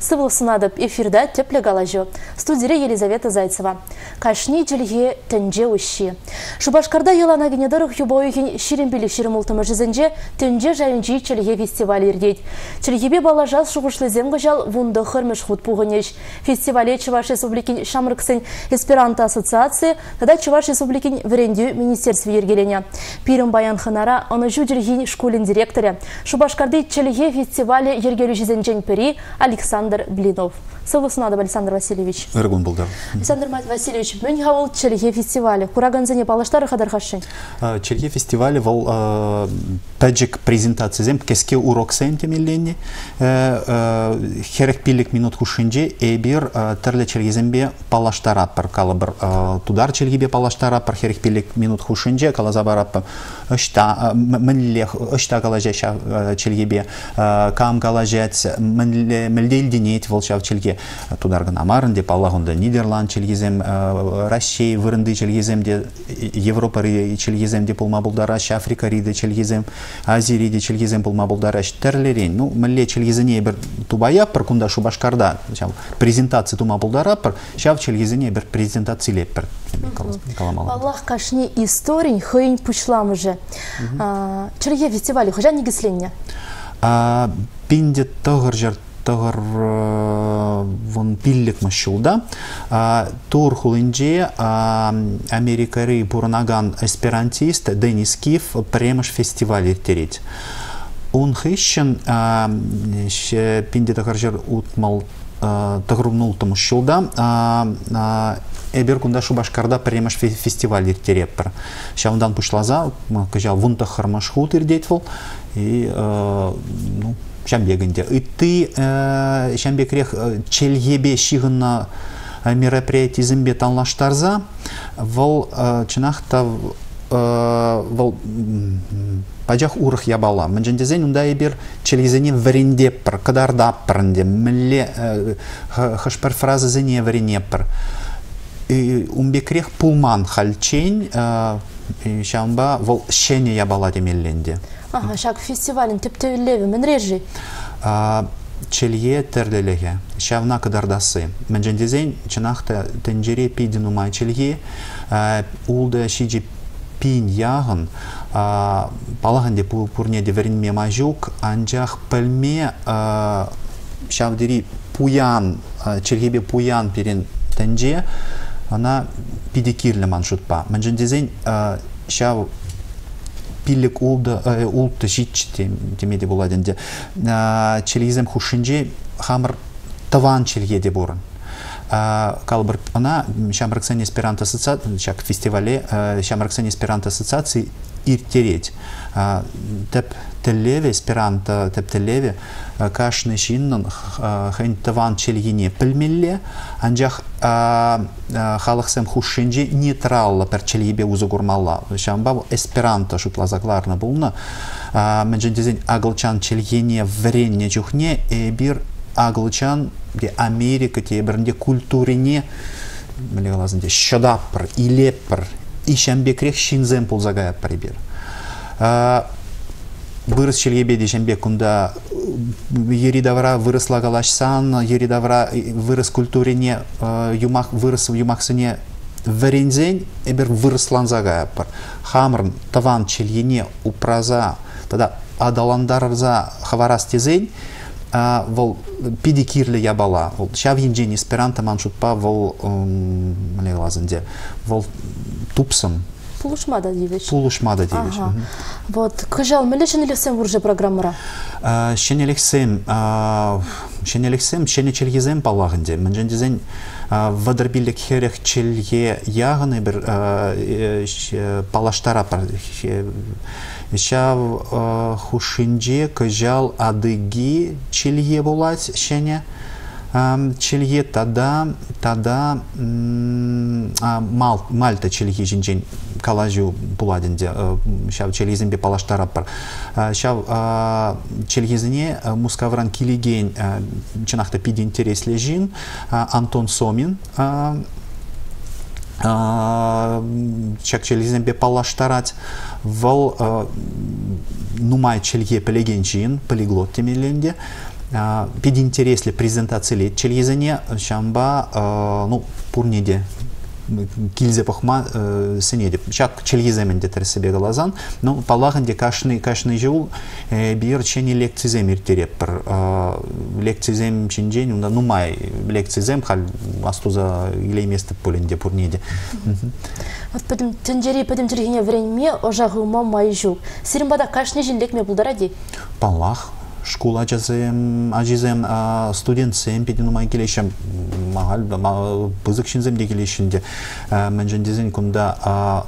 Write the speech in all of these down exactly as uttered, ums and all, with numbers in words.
Сывыл сынадып эфирда тепле галажу. Студире Елизавета Зайцева. Кашни джилге тенже ущи. Шубашкарда елана генедарых юбоюгин ширембили ширемултымы жизенже тенже жайынжи чилге фестиваль ирдейт. Чилгебе бала жаз шуғышлы земгажал вунды хырмыш худ пуғынеш. Фестивале Чуваш Республикин Шамрыксын Эсперанто ассоциации, тогда Чуваш Республикин Верендю министерстве ергеленя. Пирым баян ханара, он жу джилгин школин директоре. Шубашкарды чилге фестивале ергелю жизенжен пери Александр Блинов. Сывысынады Александр Васильевич. Эргун булдар. Александр Васильевич, мен хавал чилге фестивале. Кураганзане палаштары хадар хашын. Чилге фестивале вал таджик презентация зем кеске урок сен темелленне. Херек пилик минут хушинже эбир терле чилгезембе палаштараппар калабыр тудар чилгебе палаштараппар херек пилик минут хушинже калазабараппар. Ышта менлех ышта калажа чилгебе кам калажат мелдел денет волшав чилге тударган амарын деп Аллахунда Нидерланд чилгезем Россия вырынды чилгезем де Европа чилгезем де пулма булдараш Африка риде чилгезем Азия риде чилгезем пулма булдараш терлерен ну мелле чилгезене бир тубая пар кунда Шубашкарда презентация тума булдараппар шав чилгезене бир презентация леппер Аллах кашни историй хыйн пучлам же чилге фестивале хожа нигисленне пинде тогыр жар тогыр вон пиллик машулда тур хулинже Америкары бурнаган эсперантист Денис Киф премаш фестиваль иртерет. Он хыщен пинде тогыр жар утмал тогрумнулты машулда эбер кунда Шубашкарда премаш фестиваль иртереппер. Шаундан пушлаза кажал вунта хармашхут ирдетвол и ну Шамбегенде. И ты, Шамбекрех, чельебе шигна мероприятий зембе танлаштарза, вол чинахта вол паджах урах ябала. Манжендезен унда ебер чельезене варендеппер, кадардаппернде, мле хашперфраза зене варенеппер. Умбекрех пулман хальчень, шамба вол щене ябала демелленде. Ага, шаг фестивален тепте леви мен режи. Челье терлелеге, шавна кадардасы. Менжендезен чинахта тенджере пидину май челье, улда шиджи пин ягын, палаганде пурне деверин мемажук, анжах пельме шавдери пуян, чельебе пуян перен тенже, она пидикирле маншутпа. Менжендезен шав пиллик улда улты житчи демеде буладенде чилизем хушинже хамыр таван чилге де бурын калбыр она Шамрыксын Эсперанто ассоциации чак фестивале Шамрыксын Эсперанто ассоциации иртереть теп телеве Эсперанто теп телеве кашны шиннын хэн таван чилгине пилмелле анжах халыксем хушинже нейтралла пер чилгебе узугурмалла шамба Эсперанто шутлазакларна булна менжендезен аглчан чилгине вренне чухне эбир аглчан де Америка те биринде культурине мелгалазынде шадаппыр илеппыр ишембекрех шинзем пулзагая прибир вырос чилгебе дешембе кунда еридавра выросла галашсан еридавра вырос культурине юмах вырос в юмахсыне варензень эбер вырослан загаяппыр хамрн таван чилгене упраза тогда адаландарза хаварас тезень вол пидикирле ябала вол шавинжен Эсперанто маншутпа вол мелгалазынде вол тупсын Пулушмада девич. Пулушмада девич. Ага. Вот, кажал, мы лишь не лексем уже программара. Шене лексем, шене лексем, шене чельгезем палаганде. Менжендезен вадрбилек херех чельге яганы бир палаштара пар. Шав хушинже кажал адыги чельге булать шене. Челье тада тада мал Мальта челье жинжен калажу буладенде шав чельезембе палаштараппар шав чельезене мускавран килиген чынакта пиди интересле жин Антон Сомин чак чельезембе палаштарать вол нумай челье пелеген жин полиглот темеленде пединтересли презентации челезене шамба ну пурниде килзе пахма сенеде. Шак челеземен детер себе глазан, но палаганде кашный кашный жил бир чени лекции земир терепер лекции зем чинжень унда ну май лекции зем хал астуза или место поленде пурниде. Вот потом тенджери потом тергене время ожагы мама жил. Сиримбада кашный жинлек ме булдаради. Палах школа ажазем, ажизем студентсем пединумай келешем, мағал бызықшынзем де келешінде мәнжендезен күнда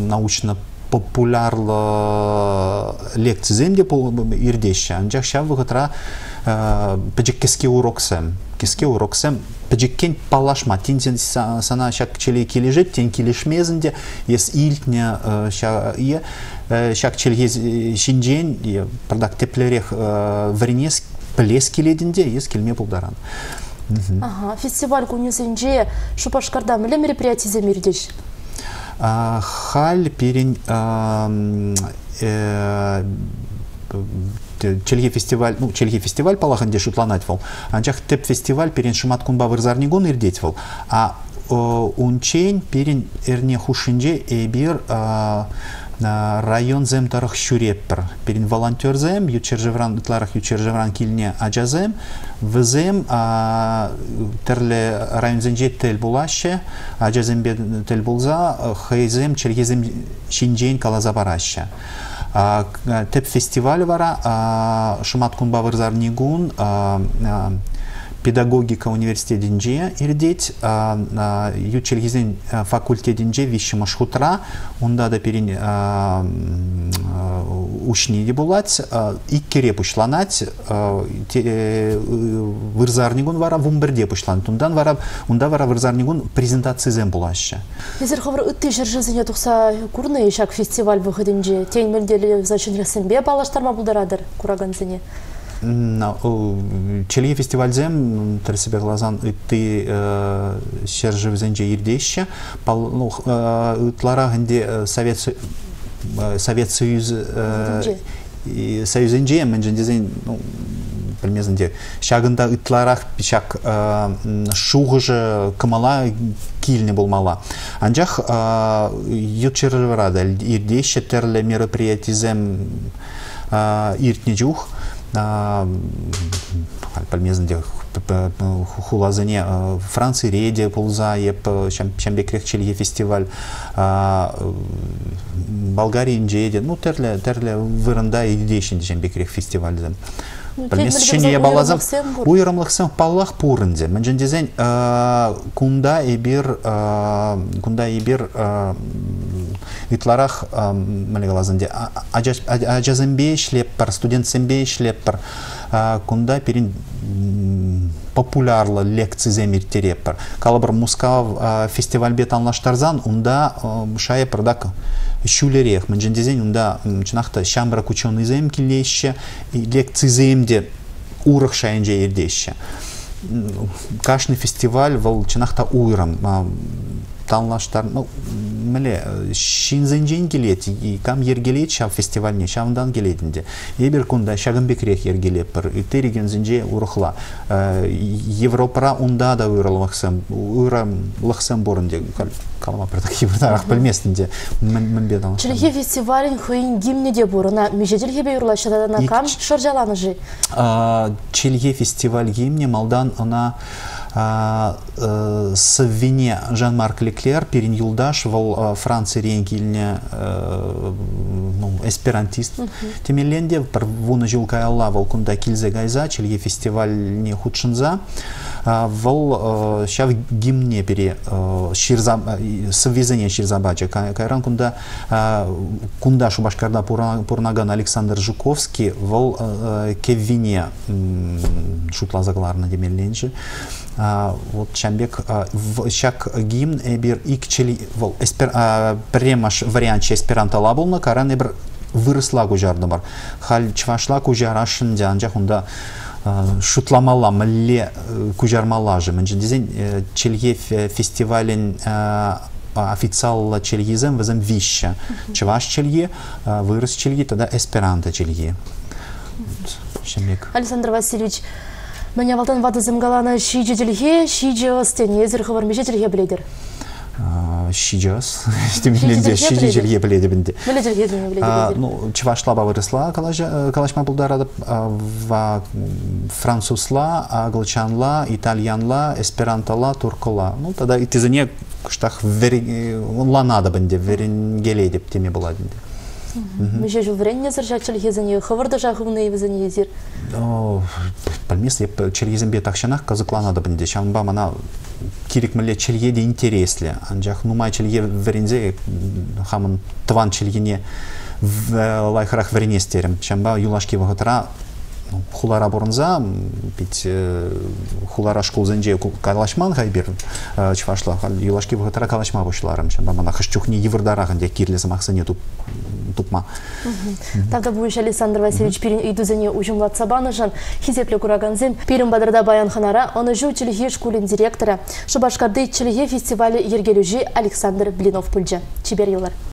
научно-популярлы лекцизем де ирдеші. Анжақ шав вғытра пәжік кеске уроксем. Кеске уроксем пәжіккен палашма. Тензен сана шак челе кележет, тен келешмезінде, ес илтне шақ Шак челгез шинжен, продак теплерех варенес плес келедінде, ес келме бұлдаран. Ага, фестиваль күнесенже Шупашкарда мүлі мероприятие земирдеш? Халь перен Челге фестиваль, ну, Челге фестиваль палаханде шутланать вол. Анчах теп фестиваль перен шимат кунба вырзарнигон ирдеть вол. А унчень перен эрне хушинже эбир район зем тарах щуреппер. Перен волонтер зем, ючержевран, тларах ючержевран кильне аджазем, везем терле район зенже тел булаще, аджазембе тел булза, хайзем чергезем шинжен калазабараще. Теп фестиваль вара, шумат кунба вырзарнигун, педагогика университетинже ирдеть, ючергизен факультетинже виши машхутра, унда да перин ушниди булать, иккере пушланать, вырзарнигун вара вумберде пушлан, тундан вара, унда вара вырзарнигун презентации зем булаще. Езер хавр үтті жержізіне тұқса курны ешак фестиваль выходинже, тень мөлделі зачын ресенбе балаштарма бұлдарадыр кураганзіне? Челге фестиваль зем тер себе глазан ты шержив зенже ирдеще, утлара генде совет совет союз союзенже менжендезен примезенде шагында утларах пишак шугыжы кымала кильне болмала. Анжах ютчерварада ирдеще терле мероприятий зем иртне жух. Пальмезінде хулазыне Франции реде пулза еп шамбекрех челге фестиваль Болгария инжеде ну терле терле вырында идейшінде шамбекрех фестивальден пальмезшене ебалазам уйрамлықсың паллах пурынде менжендезен кунда ебир кунда ебир Итларах малегалазанде аджазембе шлеппер, студентсембе шлеппер, кунда перин популярлы лекции земир тереппер. Калабр муска фестиваль бетанлаштарзан, унда шая продак шулерех. Менжендезен унда чынахта шамбра кученый зем килеще, лекции земде урах шаянже ердеще. Кашный фестиваль вал чынахта уйрам. Танлаштар, ну, меле, шинзенжен келет, и кам ергелет, шав фестивальне, шавндан келетінде. Ебер кунда шагынбекрех ергелеппер, и тереген зенже урухла. Европара унда да уйралмақсам, уйралмақсам борынде, калама продак евротарах пальместінде, мен бедан. Челге фестивален хуин гимнеде борына, межеделге бейурлашадана кам шоржаланы жи? Челге фестиваль гимне, малдан она Саввине Жан-Марк Леклер перен юлдаш вол Франции рейнгильне эсперантист. Темеленде вуна жилка алла вол кунда кильзе гайза, челге фестиваль не худшинза. Вол шав гимне пере соввезение ширзабача. Кайран кунда кунда Шубашкарда Пурнаган Александр Жуковский вол кеввине шутла загларна демеленже. Вот Чамбек шак гимн эбир икчели вол премаш вариант эсперанто лабулна каран эбир вырысла гужарды бар. Хал чвашла кужарашын жанжа хунда шутламала мле кужармала же. Менжендезен челге фестивален официалла челгизем везем вища. Чваш челге вырыс челге тогда эсперанто челге. шемек. Александр Васильевич, меня валтан вады зымгалана шиджи дельге, шиджи остене, зырховар меже дельге біледер. Шиджас, стимиленде шиджи дельге біледі бінде. Біле дельге дельге біледер. Ну, чевашлаба выросла, калашма булдарады, французла, англичанла, итальянла, эсперантола, туркола. Ну, тогда и ты за ней кыштах ланада бінде, веренгелей деп теме была бінде. Меже жыл вренне зыржа челгезіне, хывырды жағывны евізіне езір? Білмес, еп челгезінбе тақшанақ қазықланады бінде. Шамба мана керек мүлі челгеде интереслі. Анжақ нумай челге верензе, хамын тыван челгене лайхарақ веренестерім. Шамба юлашки вағытыра хулара борынза, бит хулара школзенже калашман хайбер чвашла, юлашки вағытыра калашма бұшыларым. Шамба мана хышчухне евырдарағын де кирлесі мақсыне тупма. Тавда буйш Александр Васильевич пирин идузене ужумлат сабанышан, хизепле кураганзем, пирин бадарда баян ханара, оны жу челге школин директора, Шубашкарды челге фестивалі ергелюжи Александр Блинов пульджа. Чибер юлар.